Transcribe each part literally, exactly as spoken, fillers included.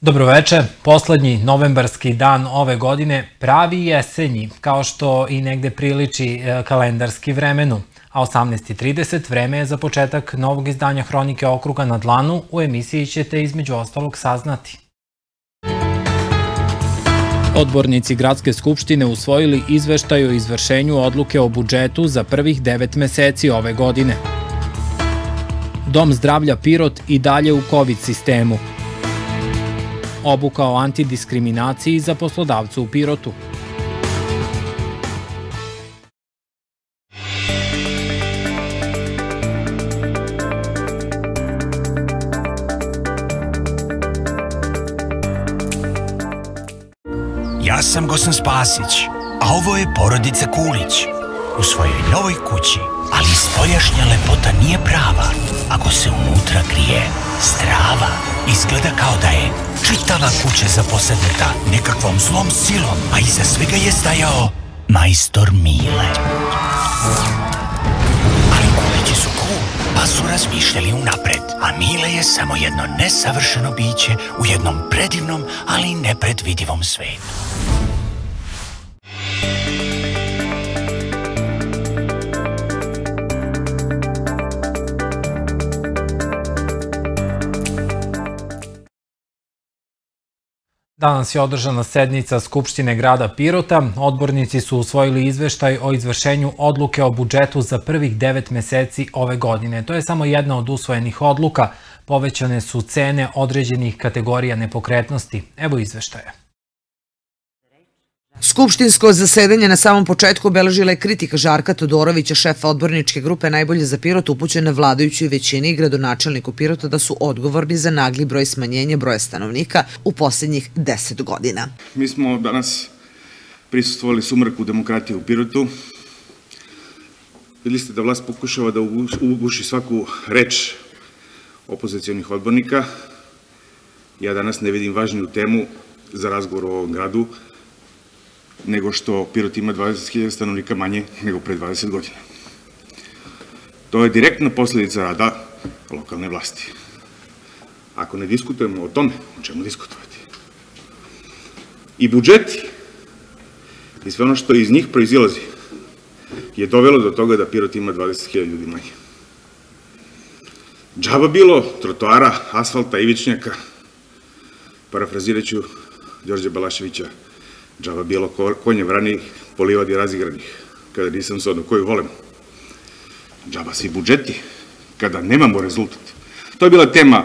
Dobroveče, poslednji novembarski dan ove godine pravi jesenji, kao što i negde priliči kalendarski vremenu. A osamnaest i trideset vreme je za početak novog izdanja Hronike okruga na dlanu. U emisiji ćete između ostalog saznati. Odbornici Gradske skupštine usvojili izveštaj o izvršenju odluke o budžetu za prvih devet meseci ove godine. Dom zdravlja Pirot i dalje u kovid sistemu. Obuka o antidiskriminaciji za poslodavce u Pirotu. Ja sam Gosan Spasić, a ovo je porodica Kulić. U svojoj novoj kući, ali spoljašnja lepota nije prava ako se unutra krije strava. Izgleda kao da je čitava kuća zaposednuta nekakvom zlom silom, a iza svega je stajao majstor Mile. Ali Kulići su cool, pa su razmišljali unapred, a Mile je samo jedno nesavršeno biće u jednom predivnom, ali nepredvidivom svetu. Danas je održana sednica Skupštine grada Pirota. Odbornici su usvojili izveštaj o izvršenju odluke o budžetu za prvih devet meseci ove godine. To je samo jedna od usvojenih odluka. Povećane su cene određenih kategorija nepokretnosti. Evo izveštaja. Skupštinsko zasedanje na samom početku obeležila je kritika Žarka Todorovića, šefa odborničke grupe Najbolje za Pirot, upućena vladajućoj većini i gradonačelniku Pirota da su odgovorni za nagli broj smanjenja broja stanovnika u posljednjih deset godina. Mi smo danas prisustvovali sumraku demokratije u Pirotu. Vidjeli ste da vlast pokušava da uguši svaku reč opozicionih odbornika. Ja danas ne vidim važniju temu za razgovor o ovom gradu nego što Pirot ima dvadeset hiljada stanovnika manje nego pre dvadeset godina. To je direktna posljedica rada lokalne vlasti. Ako ne diskutujemo o tome, o čemu diskutovati? I budžeti i sve ono što iz njih proizilazi je dovelo do toga da Pirot ima dvadeset hiljada ljudi manje. Džaba bilo trotoara, asfalta, ivičnjaka, parafraziraću Đorđe Balaševića, džaba bilo konje vranih, polivadi razigranih, kada nisam se ono koju volem. Džaba svi budžeti, kada nemamo rezultat. To je bila tema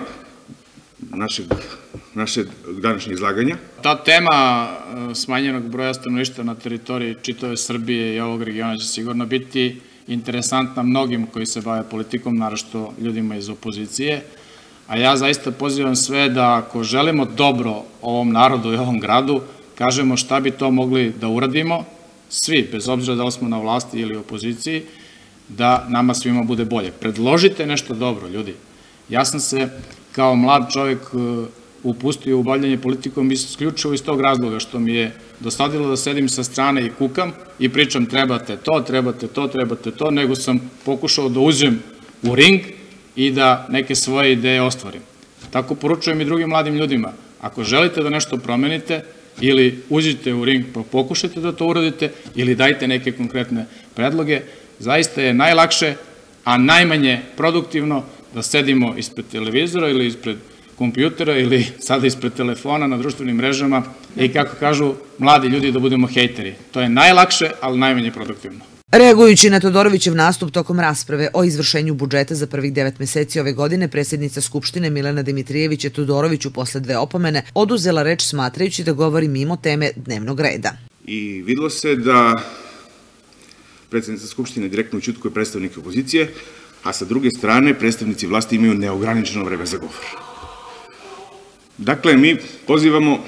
našeg današnjeg izlaganja. Ta tema smanjenog broja stanovništva na teritoriji čitave Srbije i ovog regiona će sigurno biti interesantna mnogim koji se bave politikom, naročito ljudima iz opozicije. A ja zaista pozivam sve da ako želimo dobro ovom narodu i ovom gradu, kažemo šta bi to mogli da uradimo, svi, bez obzira da li smo na vlasti ili opoziciji, da nama svima bude bolje. Predložite nešto dobro, ljudi. Ja sam se kao mlad čovjek upustio u bavljanje politikom isključivo iz tog razloga što mi je dosadilo da sedim sa strane i kukam i pričam trebate to, trebate to, trebate to, nego sam pokušao da uđem u ring i da neke svoje ideje ostvarim. Tako poručujem i drugim mladim ljudima. Ako želite da nešto promenite, ili uđite u ring pa pokušajte da to uradite, ili dajte neke konkretne predloge. Zaista je najlakše, a najmanje produktivno da sedimo ispred televizora ili ispred kompjutera ili sada ispred telefona na društvenim mrežama i kako kažu mladi ljudi da budemo hejteri. To je najlakše, ali najmanje produktivno. Reagujući na Todorovićev nastup tokom rasprave o izvršenju budžeta za prvih devet meseci ove godine, predsjednica Skupštine Milena Dimitrijević je Todoroviću posle dve opomene oduzela reč smatrajući da govori mimo teme dnevnog reda. I videlo se da predsjednica Skupštine direktno ućutkuje predstavnike opozicije, a sa druge strane predstavnici vlasti imaju neograničeno vreme za govor. Dakle, mi pozivamo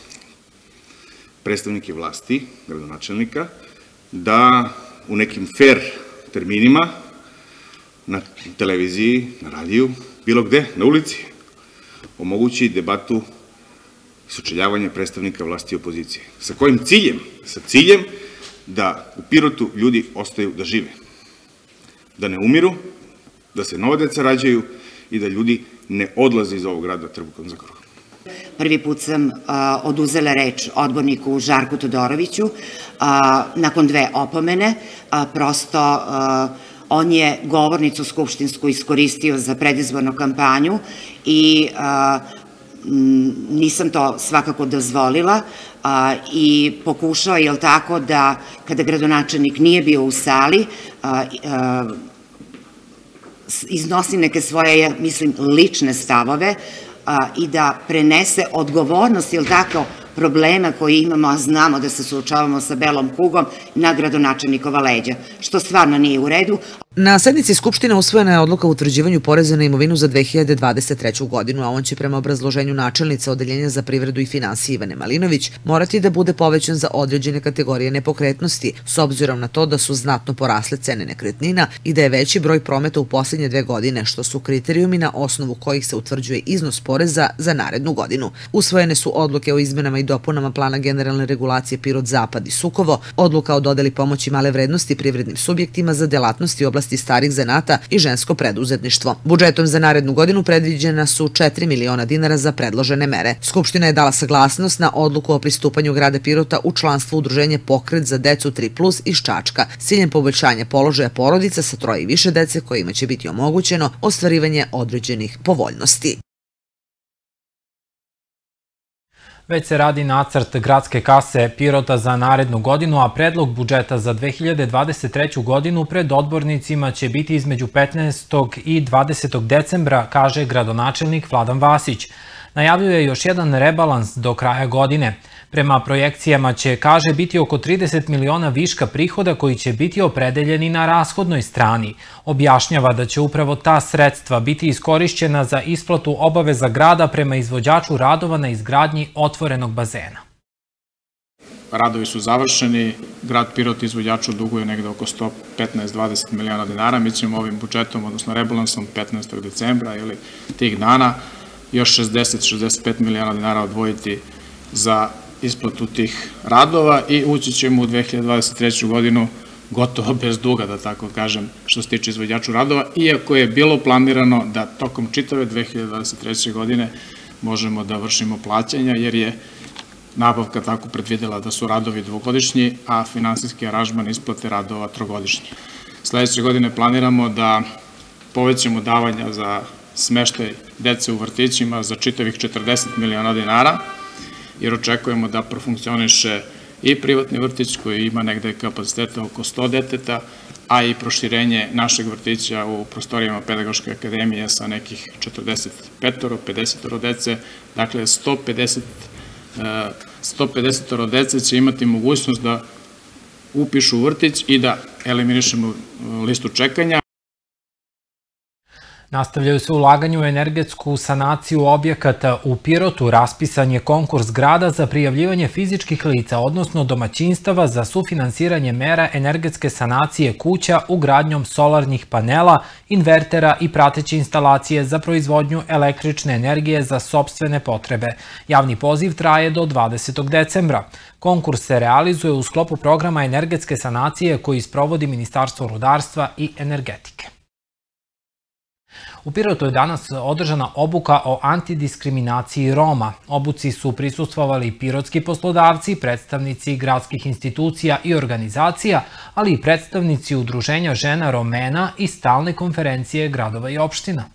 predstavnike vlasti, gradonačelnika, da u nekim fair terminima, na televiziji, na radiju, bilo gde, na ulici, omogući debatu i sučeljavanje predstavnika vlasti i opozicije. Sa kojim ciljem? Sa ciljem da u Pirotu ljudi ostaju da žive. Da ne umiru, da se nova deca rađaju i da ljudi ne odlaze iz ovog grada trbuhom za kruhom. Prvi put sam oduzela reč odborniku Žarku Todoroviću nakon dve opomene. Prosto on je govornicu skupštinsku iskoristio za predizbornu kampanju i nisam to svakako dozvolila i pokušao je tako da kada gradonačelnik nije bio u sali iznosi neke svoje, mislim, lične stavove i da prenese odgovornost, ili tako, problema koje imamo, a znamo da se suočavamo sa belom kugom, na gradonačelnikova leđa, što stvarno nije u redu. Na sednici Skupštine usvojena je odluka o utvrđivanju poreza na imovinu za dve hiljade dvadeset treću godinu, a on će prema obrazloženju načelnice Odeljenja za privredu i finansije Ivane Malinović morati da bude povećan za određene kategorije nepokretnosti, s obzirom na to da su znatno porasle cene nekretnina i da je veći broj prometa u posljednje dve godine, što su kriterijumi na osnovu kojih se utvrđuje iznos poreza za narednu godinu. Usvojene su odluke o izmenama i dopunama plana generalne regulacije Pirot-Zapad i Sukovo, odluka o dodeli pomoći male vrednosti privrednim subjektima za delatnosti u oblasti starih zanata i žensko preduzetništvo. Budžetom za narednu godinu predviđena su četiri miliona dinara za predložene mere. Skupština je dala saglasnost na odluku o pristupanju grada Pirota u članstvo udruženja Pokret za decu tri plus iz Čačka, s ciljem poboljšanja položaja porodica sa troje i više dece kojima će biti omogućeno ostvarivanje određenih povoljnosti. Već se radi nacrt gradske kase Pirota za narednu godinu, a predlog budžeta za dve hiljade dvadeset treću godinu pred odbornicima će biti između petnaestog i dvadesetog decembra, kaže gradonačelnik Vladan Vasić. Najavljuje još jedan rebalans do kraja godine. Prema projekcijama će, kaže, biti oko trideset miliona viška prihoda koji će biti opredeljeni na rashodnoj strani. Objašnjava da će upravo ta sredstva biti iskorišćena za isplatu obaveza grada prema izvođaču radova na izgradnji otvorenog bazena. Radovi su završeni, grad Pirot izvođaču duguje negde oko sto petnaest do dvadeset miliona dinara. Mi ćemo ovim budžetom, odnosno rebalansom petnaestog decembra ili tih dana, još šezdeset do šezdeset pet miliona dinara odvojiti za isplatu tih radova i ući ćemo u dve hiljade dvadeset treću godinu gotovo bez duga, da tako kažem, što se tiče izvođaču radova, iako je bilo planirano da tokom čitave dve hiljade dvadeset treće godine možemo da vršimo plaćanja, jer je nabavka tako predvidela da su radovi dvogodišnji, a finansijski aranžman isplate radova trogodišnji. Sledeće godine planiramo da povećamo davanja za smeštaj dece u vrtićima za čitavih četrdeset miliona dinara, jer očekujemo da profunkcioniše i privatni vrtić koji ima negde kapaciteta oko sto deteta, a i proširenje našeg vrtića u prostorijama Pedagoške akademije sa nekih četrdeset pet do pedeset dece. Dakle, sto pedeset dece će imati mogućnost da upišu vrtić i da eliminišemo listu čekanja. Nastavljaju se ulaganje u energetsku sanaciju objekata u Pirotu. Raspisan je konkurs grada za prijavljivanje fizičkih lica, odnosno domaćinstava za sufinansiranje mera energetske sanacije kuća ugradnjom solarnih panela, invertera i prateće instalacije za proizvodnju električne energije za sopstvene potrebe. Javni poziv traje do dvadesetog decembra. Konkurs se realizuje u sklopu programa energetske sanacije koji sprovodi Ministarstvo rudarstva i energetike. U Pirotu je danas održana obuka o antidiskriminaciji Roma. Obuci su prisustvovali pirotski poslodavci, predstavnici gradskih institucija i organizacija, ali i predstavnici Udruženja žena Romena i stalne konferencije gradova i opština.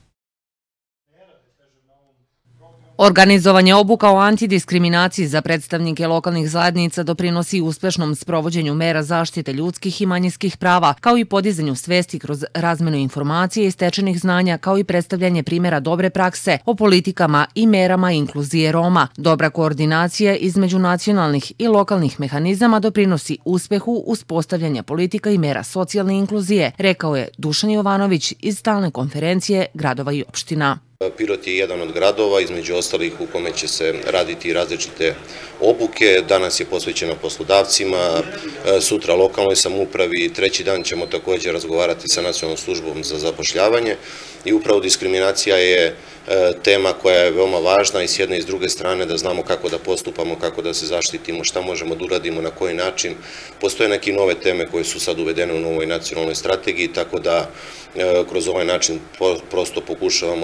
Organizovanje obuka o antidiskriminaciji za predstavnike lokalnih zajednica doprinosi uspešnom sprovođenju mera zaštite ljudskih i manjinskih prava, kao i podizanju svesti kroz razmenu informacije i stečenih znanja, kao i predstavljanje primjera dobre prakse o politikama i merama inkluzije Roma. Dobra koordinacija između nacionalnih i lokalnih mehanizama doprinosi uspehu uspostavljanja politika i mera socijalne inkluzije, rekao je Dušan Jovanović iz stalne konferencije gradova i opština. Pirot je jedan od gradova, između ostalih u kome će se raditi različite obuke. Danas je posvećena poslodavcima, sutra lokalnoj samoupravi, treći dan ćemo također razgovarati sa Nacionalnom službom za zapošljavanje i upravo diskriminacija je tema koja je veoma važna i s jedne i s druge strane da znamo kako da postupamo, kako da se zaštitimo, šta možemo da uradimo, na koji način. Postoje neke nove teme koje su sad uvedene u novoj nacionalnoj strategiji, tako da kroz ovaj način prosto pokušavamo da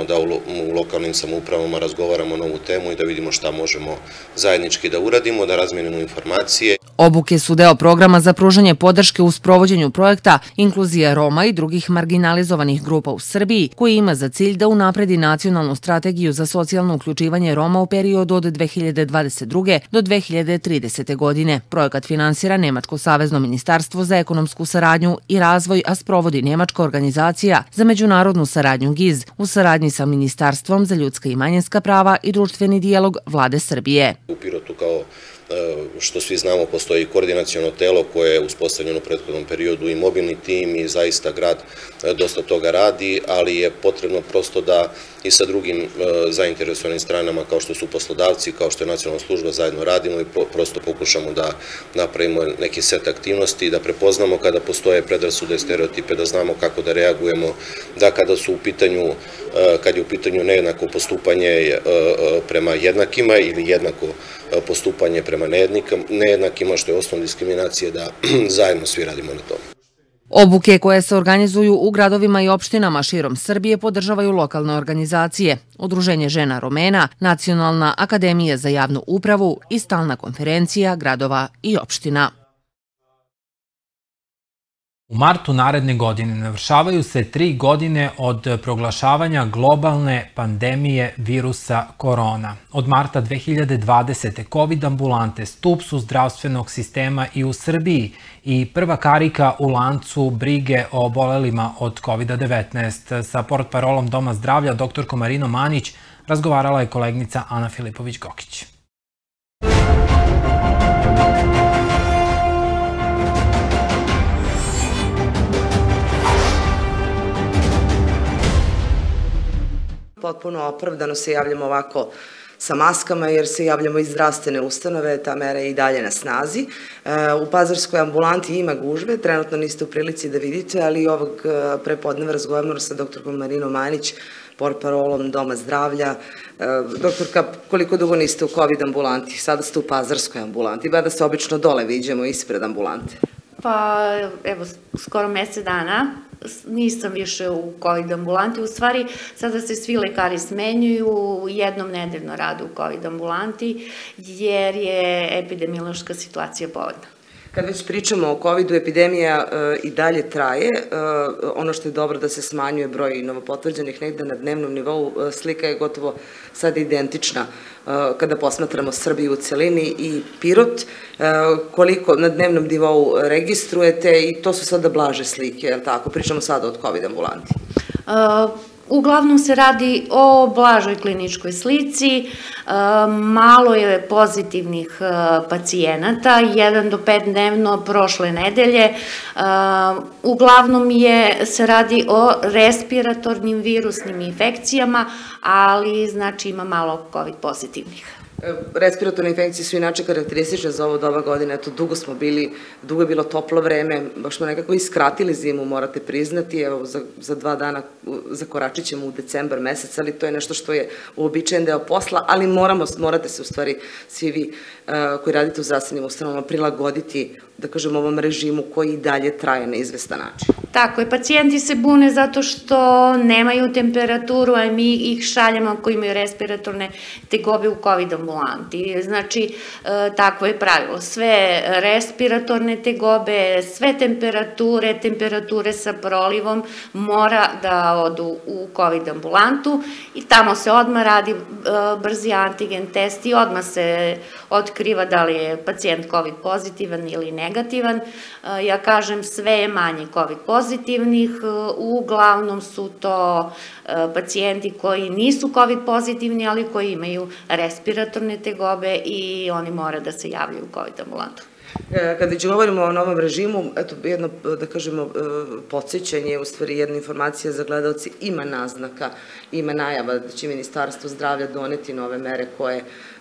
u lokalnim samoupravama razgovaramo na ovu temu i da vidimo šta možemo zajednički da uradimo, da razmijenimo informacije. Obuke su deo programa za pružanje podrške u sprovođenju projekta Inkluzija Roma i drugih marginalizovanih grupa u Srbiji, koji ima za cilj da unapredi nacionalnu strategiju za socijalno uključivanje Roma u periodu od dve hiljade dvadeset druge. do dve hiljade tridesete. godine. Projekat finansira Nemačko savezno ministarstvo za ekonomsku saradnju i razvoj, a sprovodi Nemačka organizacija za međunarodnu saradnju G I Z u saradnji sa Ministarstvom za ljudska i manjinska prava i društveni dijalog Vlade Srbije. U Pirotu, kao što svi znamo, postoji koordinaciono telo koje je uspostavljeno u prethodnom periodu i mobilni tim i zaista grad dosta toga radi, ali je potrebno prosto da i sa drugim zainteresovanim stranama kao što su poslodavci, kao što je nacionalna služba, zajedno radimo i prosto pokušamo da napravimo neki set aktivnosti, da prepoznamo kada postoje predrasude, stereotipe, da znamo kako da reagujemo, da kada su u pitanju, kad je u pitanju nejednako postupanje prema jednakima ili jednako postupanje prema nejednakima, što je osnov diskriminacije, da zajedno svi radimo na tome. Obuke koje se organizuju u gradovima i opštinama širom Srbije podržavaju lokalne organizacije, Udruženje žena Romena, Nacionalna akademija za javnu upravu i Stalna konferencija gradova i opština. U martu naredne godine navršavaju se tri godine od proglašavanja globalne pandemije virusa korona. Od marta dve hiljade dvadesete. COVID ambulante stup su zdravstvenog sistema i u Srbiji i prva karika u lancu brige o obolelima od kovid devetnaest. Sa portparolom Doma zdravlja, doktorkom Marinom Manić, razgovarala je kolegnica Ana Filipović-Gokić. Potpuno opravdano se javljamo ovako sa maskama jer se javljamo iz zdravstvene ustanove, ta mera je i dalje na snazi. U Pazarskoj ambulanti ima gužve, trenutno niste u prilici da vidite, ali ovog prepodneva razgovaramo sa doktorkom Marinom Manić, portparolom Doma zdravlja. Doktorka, koliko dugo niste u COVID ambulanti? Sada ste u Pazarskoj ambulanti, ba da se obično dole viđemo ispred ambulante. Pa, evo, skoro mesec dana. Nisam više u COVID ambulanti, u stvari sada se svi lekari smenjuju, jednom nedeljno rade u COVID ambulanti jer je epidemiološka situacija povoljna. Kad već pričamo o covidu, epidemija i dalje traje, ono što je dobro da se smanjuje broj novopotvrđenih negde na dnevnom nivou, slika je gotovo sad identična kada posmatramo Srbiju u celini i Pirot, koliko na dnevnom nivou registrujete i to su sada blaže slike, je li tako? Pričamo sada od COVID ambulanti. Uglavnom se radi o blažoj kliničkoj slici, malo je pozitivnih pacijenata, jedan do pet dnevno prošle nedelje. Uglavnom se radi o respiratornim virusnim infekcijama, ali znači ima malo COVID pozitivnih. Respiratorne infekcije su inače karakteristične za ovo doba godine, eto dugo smo bili, dugo je bilo toplo vreme, baš smo nekako iskratili zimu, morate priznati, evo za dva dana zakoračit ćemo u decembar mesec, ali to je nešto što je uobičajen deo posla, ali moramo, morate se u stvari svi vi koji radite u zdravstvenim ustanovama prilagoditi, da kažem, ovom režimu koji i dalje traje na izvestan način. Tako je, pacijenti se bune zato što nemaju temperaturu, a mi ih šaljemo ako imaju respiratorne tegobe u COVID ambulanti. Znači, takvo je pravilo. Sve respiratorne tegobe, sve temperature, temperature sa prolivom mora da odu u COVID ambulantu i tamo se odmah radi brzi antigen test i odmah se otkriva da li je pacijent COVID pozitivan ili negativan. Ja kažem, sve je manje COVID pozitivnih, uglavnom su to pacijenti koji nisu COVID pozitivni, ali koji imaju respiratorne tegobe i oni mora da se javljaju u COVID ambulantu. Kada već govorimo o novom režimu, eto jedno, da kažemo, podsjećanje, u stvari jedna informacija za gledalci, ima naznaka, ima najava da će Ministarstvo zdravlja doneti nove mere koje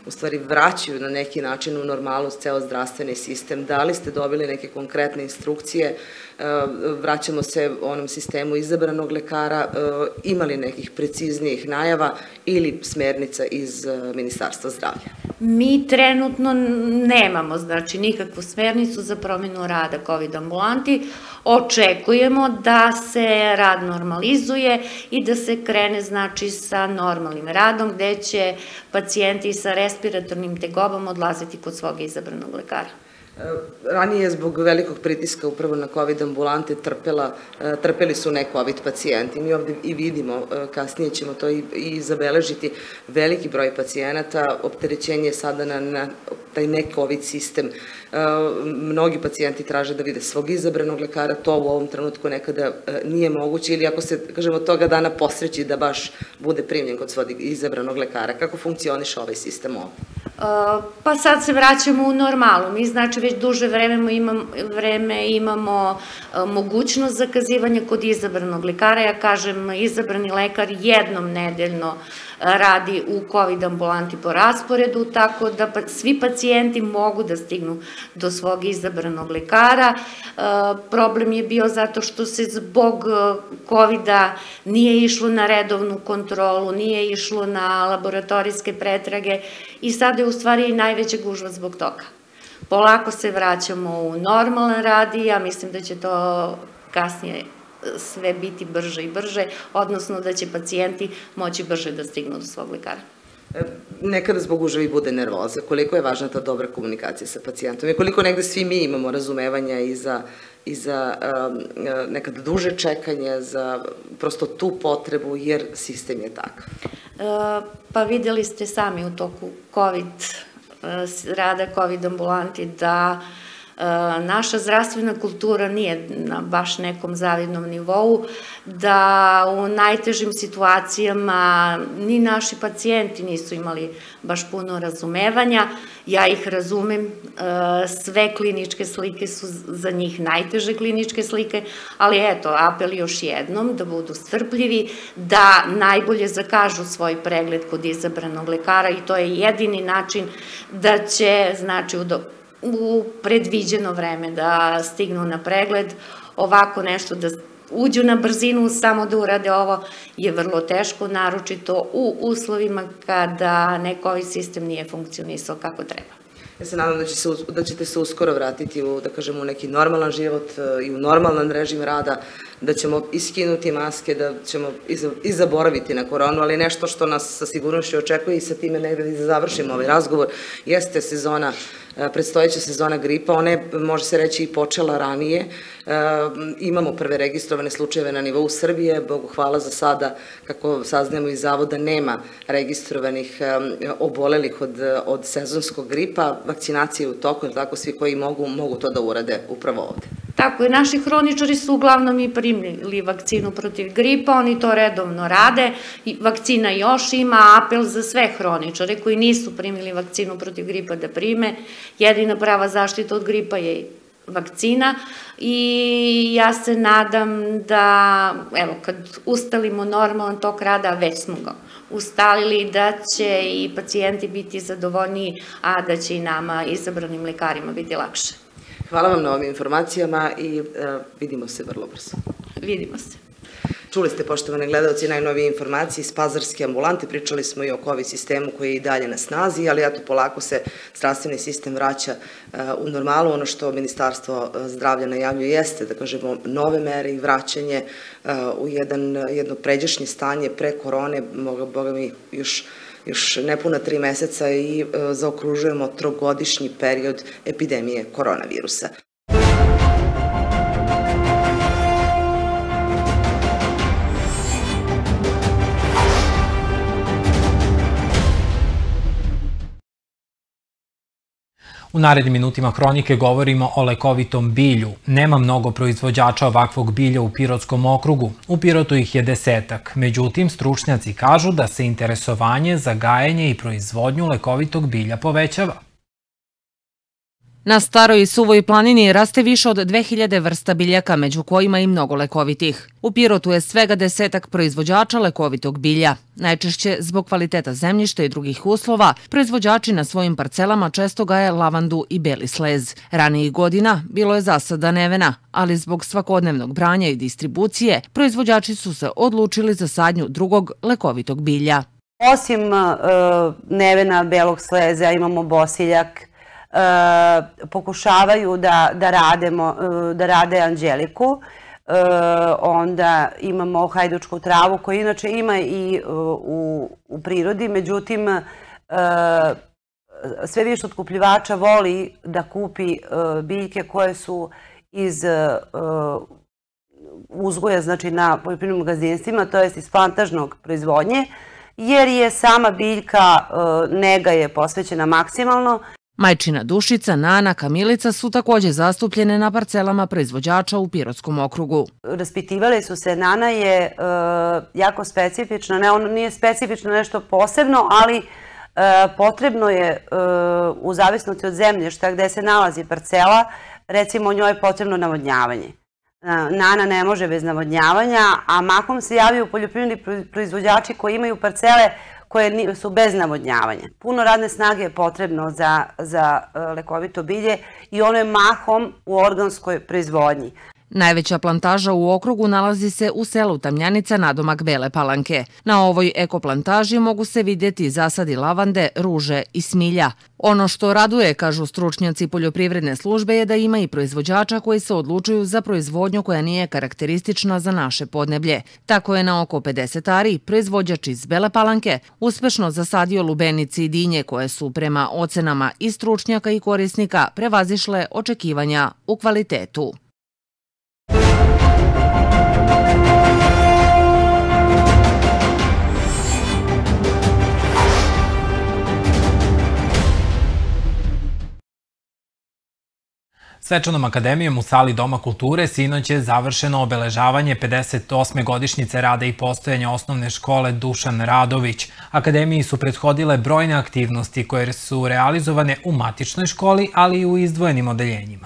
u stvari vraćaju na neki način u normalu ceo zdravstveni sistem. Da li ste dobili neke konkretne instrukcije, vraćamo se onom sistemu izabranog lekara, imali nekih preciznijih najava ili smernica iz Ministarstva zdravlja? Mi trenutno nemamo, znači, nikakvu smernicu za promjenu rada COVID ambulanti. Očekujemo da se rad normalizuje i da se krene, znači, sa normalnim radom, gde će pacijenti sa respiratornim tegobama odlaziti kod svog izabranog lekara. Ranije, zbog velikog pritiska upravo na COVID ambulante, trpeli su ne COVID pacijenti. Mi ovde i vidimo, kasnije ćemo to i zabeležiti, veliki broj pacijenata, opterećenje je sada na taj ne COVID sistem. Mnogi pacijenti traže da vide svog izabranog lekara, to u ovom trenutku nekada nije moguće, ili ako se, kažemo, toga dana posreći da baš bude primljen kod svog izabranog lekara. Kako funkcioniše ovaj sistem ovde? Pa sad se vraćamo u normalu. Mi, znači, već duže vreme imamo mogućnost zakazivanja kod izabranog lekara. Ja kažem, izabrani lekar jednom nedeljno radi u COVID ambulanti po rasporedu, tako da svi pacijenti mogu da stignu do svog izabranog lekara. Problem je bio zato što se zbog COVID-a nije išlo na redovnu kontrolu, nije išlo na laboratorijske pretrage i sada je u stvari i najveća gužva zbog toga. Polako se vraćamo u normalan rad i ja mislim da će to kasnije sve biti brže i brže, odnosno da će pacijenti moći brže da stignu do svog lekara. Nekada zbog gužve bude nervoza. Koliko je važna ta dobra komunikacija sa pacijentom i koliko negde svi mi imamo razumevanja i za nekada duže čekanje, za prosto tu potrebu, jer sistem je takav. Pa videli ste sami u toku COVID rada COVID ambulanti da naša zdravstvena kultura nije na baš nekom zavidnom nivou, da u najtežim situacijama ni naši pacijenti nisu imali baš puno razumevanja. Ja ih razumem, sve kliničke slike su za njih najteže kliničke slike, ali eto, apel još jednom da budu strpljivi, da najbolje zakažu svoj pregled kod izabranog lekara i to je jedini način da će, znači, u predviđeno vreme da stignu na pregled. Ovako nešto da uđu na brzinu samo da urade ovo je vrlo teško, naročito u uslovima kada neko ovaj sistem nije funkcionisao kako treba. Ja se nadam da ćete se uskoro vratiti u, da kažem, u neki normalan život i u normalan režim rada, da ćemo iskinuti maske, da ćemo i zaboraviti na koronu, ali nešto što nas sa sigurnošću očekuje i sa time negde da završimo ovaj razgovor, jeste sezona, predstojeća sezona gripa. Ona je, može se reći, i počela ranije. Imamo prve registrovane slučajeve na nivou Srbije. Bogu hvala, za sada, kako saznajemo iz zavoda, nema registrovanih obolelih od sezonskog gripa. Vakcinacija je u toku, tako svi koji mogu, mogu to da urade upravo ovde. Tako je, naši hroničari su uglavnom i primili vakcinu protiv gripa, oni to redovno rade, vakcina još ima, apel za sve hroničare koji nisu primili vakcinu protiv gripa da prime. Jedina prava zaštita od gripa je vakcina i ja se nadam da, evo, kad ustalimo normalan tok rada, već smo ga ustalili, da će i pacijenti biti zadovoljniji, a da će i nama, izabranim lekarima, biti lakše. Hvala vam na ovim informacijama i vidimo se vrlo brzo. Vidimo se. Čuli ste, poštovane gledalci, najnovije informacije iz Pazarske ambulante. Pričali smo i o COVID sistemu koji je i dalje na snazi, ali eto, polako se zdravstveni sistem vraća u normalu. Ono što Ministarstvo zdravlja najavljuje jeste, da kažemo, nove mere i vraćanje u jedno pređašnje stanje pre korone, boga mi još još nepuna tri meseca i zaokružujemo trogodišnji period epidemije koronavirusa. U narednim minutima hronike govorimo o lekovitom bilju. Nema mnogo proizvođača ovakvog bilja u Pirotskom okrugu. U Pirotu ih je desetak. Međutim, stručnjaci kažu da se interesovanje za gajenje i proizvodnju lekovitog bilja povećava. Na Staroj i Suvoj planini raste više od dve hiljade vrsta biljaka, među kojima i mnogo lekovitih. U Pirotu je svega desetak proizvođača lekovitog bilja. Najčešće, zbog kvaliteta zemljišta i drugih uslova, proizvođači na svojim parcelama često gaje lavandu i beli slez. Ranijih godina bilo je zasada nevena, ali zbog svakodnevnog branja i distribucije, proizvođači su se odlučili za sadnju drugog lekovitog bilja. Osim nevena, belog sleza, imamo bosiljak, pokušavaju da rade anđeliku, onda imamo hajdučku travu koju inače ima i u prirodi, međutim sve više otkupljivača voli da kupi biljke koje su iz uzgoja, znači na poljoprivrednim gazdinstvima, to jest iz plantažnog proizvodnje, jer je sama biljka, nega je posvećena maksimalno. Majčina Dušica, Nana, Kamilica su također zastupljene na parcelama proizvođača u Pirotskom okrugu. Raspitivali su se, Nana je jako specifična, ne, ono nije specifično nešto posebno, ali potrebno je u zavisnosti od zemljišta gde se nalazi parcela, recimo njoj je potrebno navodnjavanje. Nana ne može bez navodnjavanja, a mahom se javljaju poljoprivredni proizvođači koji imaju parcele koje su bez navodnjavanja. Puno radne snage je potrebno za lekovito bilje i ono je mahom u organskoj proizvodnji. Najveća plantaža u okrugu nalazi se u selu Tamnjanica nadomak Bele Palanke. Na ovoj ekoplantaži mogu se vidjeti zasadi lavande, ruže i smilja. Ono što raduje, kažu stručnjaci poljoprivredne službe, je da ima i proizvođača koji se odlučuju za proizvodnju koja nije karakteristična za naše podneblje. Tako je na oko pedeset ari proizvođač iz Bele Palanke uspešno zasadio lubenice i dinje koje su prema ocenama i stručnjaka i korisnika prevazišle očekivanja u kvalitetu. Svečanom akademijom u sali Doma kulture sinoć je završeno obeležavanje pedeset osme godišnjice rada i postojanja osnovne škole Dušan Radović. Akademiji su prethodile brojne aktivnosti koje su realizovane u matičnoj školi, ali i u izdvojenim odeljenjima.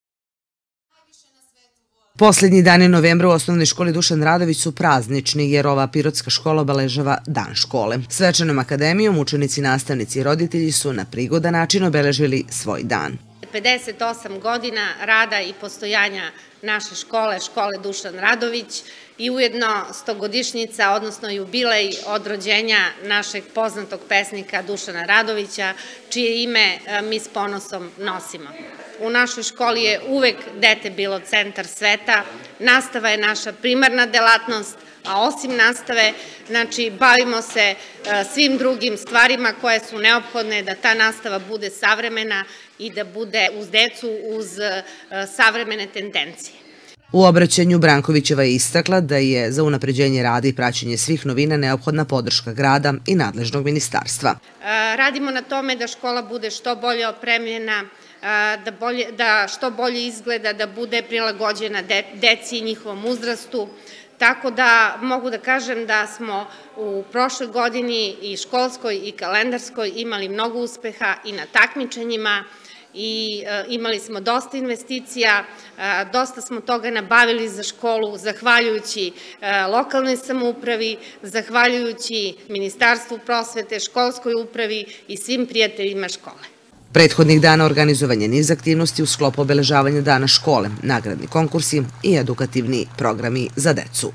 Poslednji dani novembra u osnovnoj školi Dušan Radović su praznični jer ova pirotska škola obeležava Dan škole. Svečanom akademijom učenici, nastavnici i roditelji su na prigodan način obeležili svoj dan. pedeset osam godina rada i postojanja naše škole, škole Dušan Radović i ujedno stogodišnjica, odnosno jubilej od rođenja našeg poznatog pesnika Dušana Radovića, čije ime mi s ponosom nosimo. U našoj školi je uvek dete bilo centar sveta, nastava je naša primarna delatnost, a osim nastave, znači, bavimo se svim drugim stvarima koje su neophodne da ta nastava bude savremena i da bude uz decu, uz savremene tendencije. U obraćanju Brankovićeva je istakla da je za unapređenje rada i praćenje svih novina neophodna podrška grada i nadležnog ministarstva. Radimo na tome da škola bude što bolje opremljena, da što bolje izgleda, da bude prilagođena deci i njihovom uzrastu. Tako da mogu da kažem da smo u prošloj godini i školskoj i kalendarskoj imali mnogo uspeha i na takmičenjima i imali smo dosta investicija, dosta smo toga nabavili za školu, zahvaljujući lokalnoj samoupravi, zahvaljujući Ministarstvu prosvete, školskoj upravi i svim prijateljima škole. Prethodnih dana organizovan je niz aktivnosti u sklopu obeležavanja Dana škole, nagradni konkursi i edukativni programi za decu.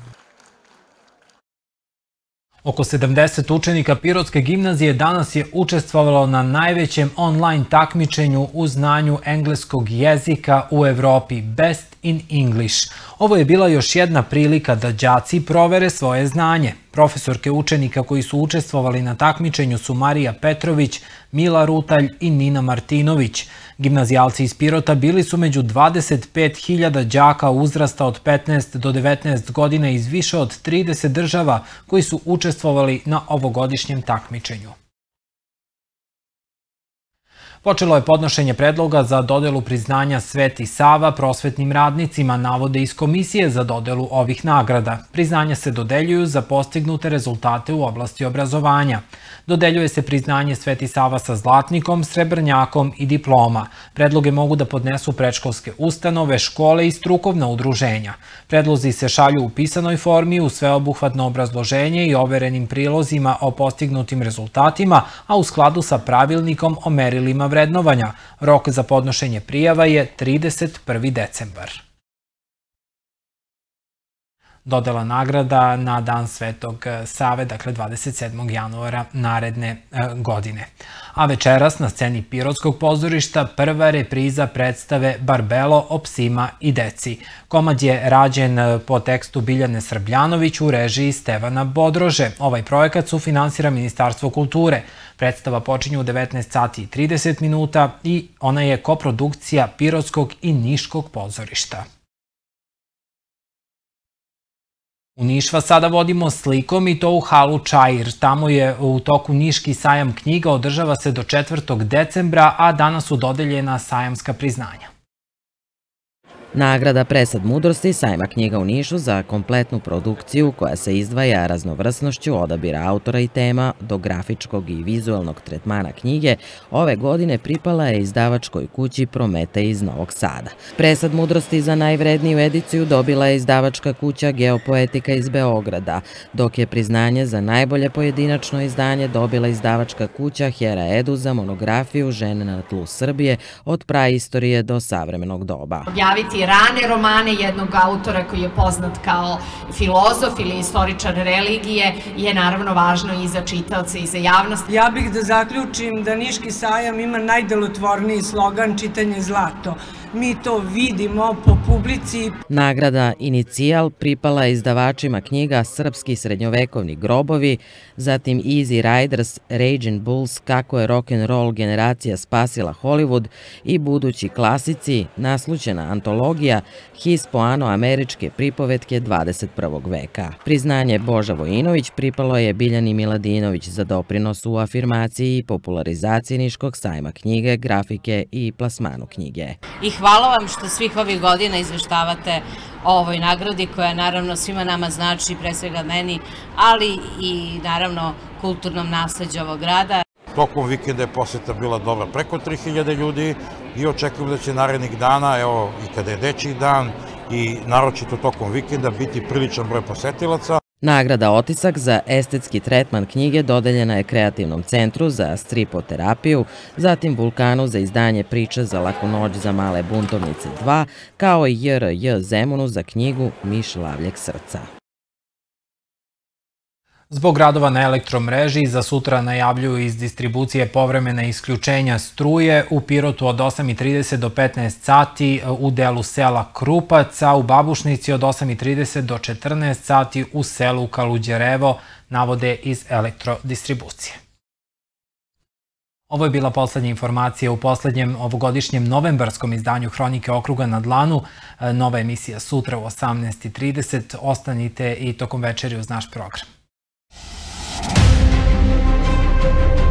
Oko sedamdeset učenika Pirotske gimnazije danas je učestvovalo na najvećem online takmičenju u znanju engleskog jezika u Evropi, Best in English. Ovo je bila još jedna prilika da đaci provere svoje znanje. Profesorke učenika koji su učestvovali na takmičenju su Marija Petrović, Mila Rutalj i Nina Martinović. Gimnazijalci iz Pirota bili su među dvadeset pet hiljada đaka uzrasta od petnaest do devetnaest godina iz više od trideset država koji su učestvovali na ovogodišnjem takmičenju. Počelo je podnošenje predloga za dodelu priznanja Sveti Sava prosvetnim radnicima, navode iz Komisije za dodelu ovih nagrada. Priznanja se dodeljuju za postignute rezultate u oblasti obrazovanja. Dodeljuje se priznanje Sveti Sava sa zlatnikom, srebrnjakom i diploma. Predloge mogu da podnesu predškolske ustanove, škole i strukovna udruženja. Predlozi se šalju u pisanoj formi u sveobuhvatno obrazloženje i overenim prilozima o postignutim rezultatima, a u skladu sa pravilnikom o merilima vrednovanja. Rok za podnošenje prijava je trideset prvi decembar. Dodela nagrada na Dan Svetog Save, dakle dvadeset sedmog januara naredne godine. A večeras na sceni Pirotskog pozorišta prva repriza predstave Barbelo o psima i deci. Komad je rađen po tekstu Biljane Srbljanović u režiji Stevana Bodrože. Ovaj projekat sufinansira Ministarstvo kulture. Predstava počinje u devetnaest sati i trideset minuta i ona je koprodukcija Pirotskog i Niškog pozorišta. U Niš vas sada vodimo slikom i to u halu Čair. Tamo je u toku Niški sajam knjiga, održava se do četvrtog decembra, a danas su dodeljena sajamska priznanja. Nagrada Presad mudrosti sajma knjiga u Nišu za kompletnu produkciju koja se izdvaja raznovrsnošću odabira autora i tema do grafičkog i vizualnog tretmana knjige ove godine pripala je izdavačkoj kući Prometej iz Novog Sada. Presad mudrosti za najvredniju ediciju dobila je izdavačka kuća Geopoetika iz Beograda, dok je priznanje za najbolje pojedinačno izdanje dobila izdavačka kuća Hera Edu za monografiju Žene na tlu Srbije od praistorije do savremenog doba. Objaviti rane romane jednog autora koji je poznat kao filozof ili istoričar religije je naravno važno i za čitaoce i za javnost. Ja bih da zaključim da Niški sajam ima najdelotvorniji slogan čitanje zlato. Mi to vidimo po publici. Nagrada Inicijal pripala je izdavačima knjiga Srpski srednjovekovni grobovi, zatim Easy Riders, Raging Bulls, kako je rock'n'roll generacija spasila Hollywood i budući klasici, naslućena antologija hispoano-američke pripovetke dvadeset prvog veka. Priznanje Boža Vojinović pripalo je Biljani Miladinović za doprinos u afirmaciji i popularizaciji Niškog sajma knjige, grafike i plasmanu knjige. I hvala vam što svih ovih godina izveštavate o ovoj nagradi koja naravno svima nama znači, pre svega meni, ali i naravno kulturnom nasleđu ovog grada. Tokom vikenda je poseta bila dobra preko tri hiljade ljudi i očekujem da će narednih dana, evo i kada je dečiji dan i naročito tokom vikenda, biti priličan broj posetilaca. Nagrada Otisak za estetski tretman knjige dodeljena je Kreativnom centru za stripoterapiju, zatim Vulkanu za izdanje priče za laku noć za male buntovnice dva, kao i J R J Zemunu za knjigu Miš lavljeg srca. Zbog radova na elektromreži za sutra najavljuju iz distribucije povremena isključenja struje u Pirotu od osam i trideset do petnaest sati u delu sela Krupac, a u Babušnici od osam i trideset do četrnaest sati u selu Kaluđerevo, navode iz elektrodistribucije. Ovo je bila poslednja informacija u poslednjem ovogodišnjem novembarskom izdanju Hronike okruga na dlanu. Nova emisija sutra u osamnaest i trideset. Ostanite i tokom večeri uz naš program. Thank you.